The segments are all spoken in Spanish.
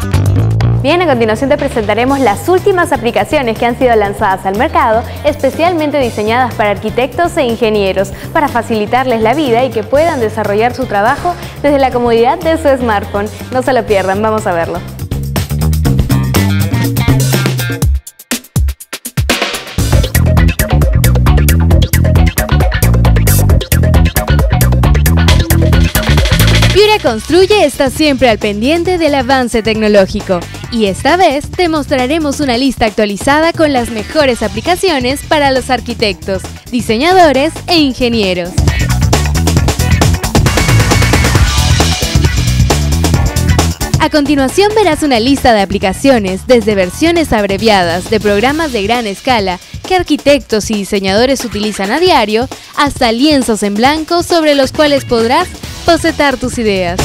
Bien, a continuación te presentaremos las últimas aplicaciones que han sido lanzadas al mercado, especialmente diseñadas para arquitectos e ingenieros, para facilitarles la vida y que puedan desarrollar su trabajo desde la comodidad de su smartphone. No se lo pierdan, vamos a verlo. Piura Construye está siempre al pendiente del avance tecnológico y esta vez te mostraremos una lista actualizada con las mejores aplicaciones para los arquitectos, diseñadores e ingenieros. A continuación verás una lista de aplicaciones desde versiones abreviadas de programas de gran escala que arquitectos y diseñadores utilizan a diario, hasta lienzos en blanco sobre los cuales podrás bocetar tus ideas.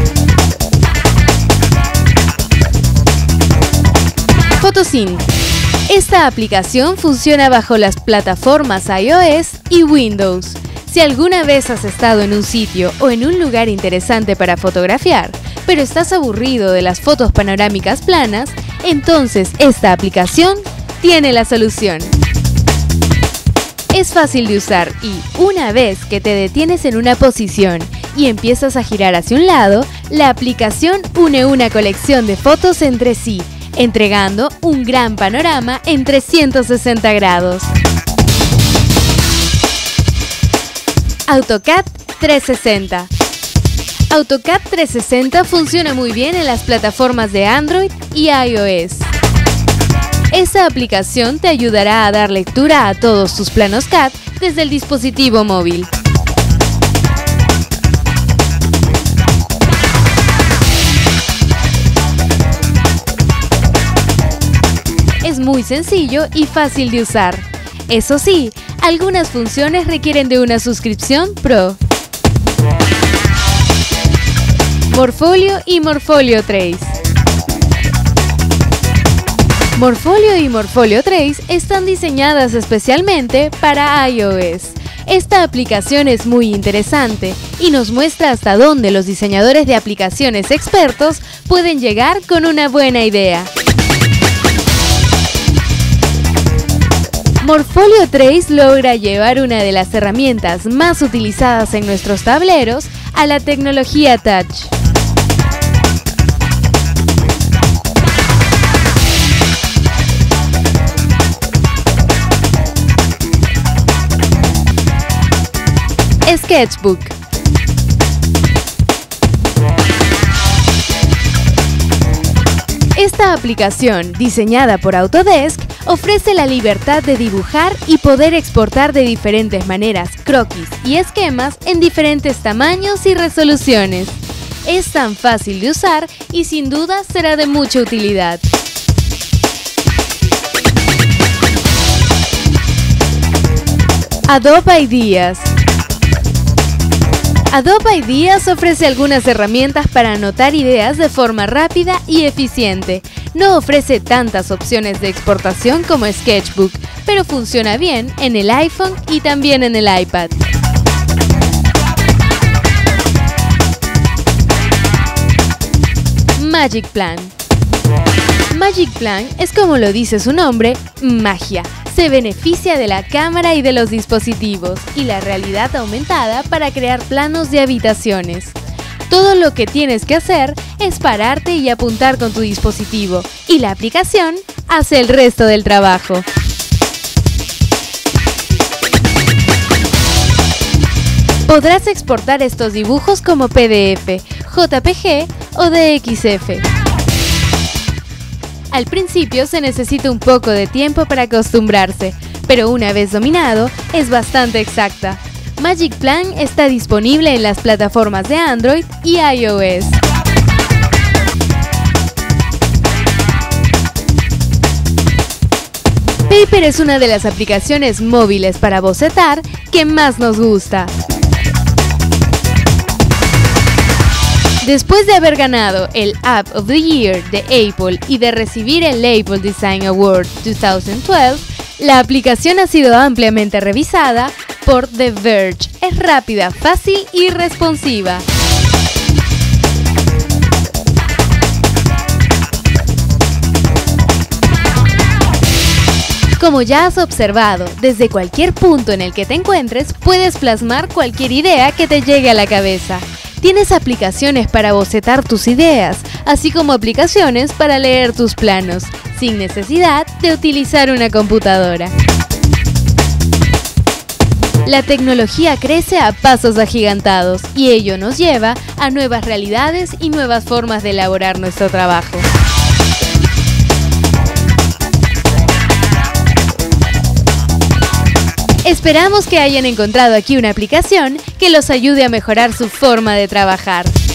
Photosync. Esta aplicación funciona bajo las plataformas iOS y Windows. Si alguna vez has estado en un sitio o en un lugar interesante para fotografiar, pero estás aburrido de las fotos panorámicas planas, entonces esta aplicación tiene la solución. Es fácil de usar y, una vez que te detienes en una posición y empiezas a girar hacia un lado, la aplicación une una colección de fotos entre sí, entregando un gran panorama en 360 grados. AutoCAD 360. AutoCAD 360 funciona muy bien en las plataformas de Android y iOS. Esta aplicación te ayudará a dar lectura a todos tus planos CAD desde el dispositivo móvil. Es muy sencillo y fácil de usar. Eso sí, algunas funciones requieren de una suscripción Pro. Morpholio y Morpholio Trace. Morpholio y Morpholio Trace están diseñadas especialmente para iOS. Esta aplicación es muy interesante y nos muestra hasta dónde los diseñadores de aplicaciones expertos pueden llegar con una buena idea. Morpholio Trace logra llevar una de las herramientas más utilizadas en nuestros tableros a la tecnología Touch. Sketchbook. Esta aplicación, diseñada por Autodesk, ofrece la libertad de dibujar y poder exportar de diferentes maneras croquis y esquemas en diferentes tamaños y resoluciones. Es tan fácil de usar y sin duda será de mucha utilidad. Adobe Ideas. Adobe Ideas ofrece algunas herramientas para anotar ideas de forma rápida y eficiente. No ofrece tantas opciones de exportación como Sketchbook, pero funciona bien en el iPhone y también en el iPad. Magic Plan. Magic Plan es, como lo dice su nombre, magia. Se beneficia de la cámara y de los dispositivos y la realidad aumentada para crear planos de habitaciones. Todo lo que tienes que hacer es pararte y apuntar con tu dispositivo y la aplicación hace el resto del trabajo. Podrás exportar estos dibujos como PDF, JPG o DXF. Al principio se necesita un poco de tiempo para acostumbrarse, pero una vez dominado, es bastante exacta. Magic Plan está disponible en las plataformas de Android y iOS. Paper es una de las aplicaciones móviles para bocetar que más nos gusta. Después de haber ganado el App of the Year de Apple y de recibir el Apple Design Award 2012, la aplicación ha sido ampliamente revisada por The Verge. Es rápida, fácil y responsiva. Como ya has observado, desde cualquier punto en el que te encuentres, puedes plasmar cualquier idea que te llegue a la cabeza. Tienes aplicaciones para bocetar tus ideas, así como aplicaciones para leer tus planos, sin necesidad de utilizar una computadora. La tecnología crece a pasos agigantados y ello nos lleva a nuevas realidades y nuevas formas de elaborar nuestro trabajo. Esperamos que hayan encontrado aquí una aplicación que los ayude a mejorar su forma de trabajar.